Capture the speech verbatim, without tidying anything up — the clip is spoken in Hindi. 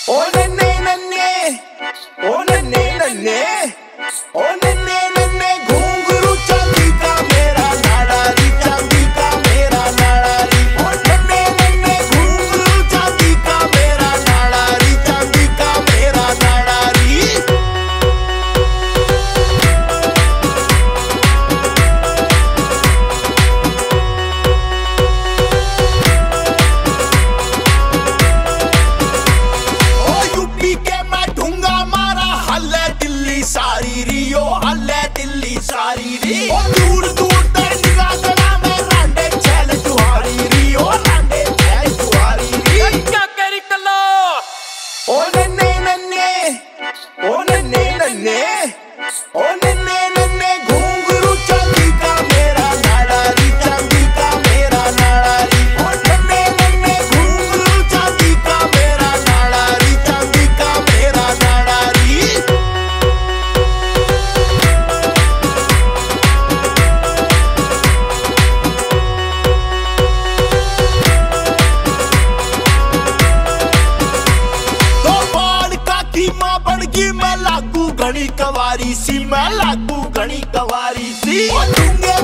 ओ नन्हे नन्हे, ओ नन्हे नन्हे, ओ नन्हे नन्हे घुंघरू चांदी का मेरा नाड़ा री, चांदी का मेरा नाड़ा री। ओ नन्हे नन्हे घुंघरू चांदी का मेरा नाड़ा री, चांदी का मेरा नाड़ा री। सारी रियो हल्ले दिल्ली सारी री, ओ दूर दूर तक निगाह गला में रांडे चैल जुहारी री, ओ रांडे चैल जुहारी री। क्या करी कलो ओ नन्हे नन्हे, ओ नन्हे नन्हे, ओ नन्हे नन्हे घुंघरू चांदी का मेरा नाड़ा री, चांदी का मेरा नाड़ा री। ओ नन्हे नन्हे घुंघरू चांदी का मेरा नाड़ा री, चांदी का मेरा नाड़ा री। मैं लागू घनी कवारी सी, मैं लागू घनी कवारी सी।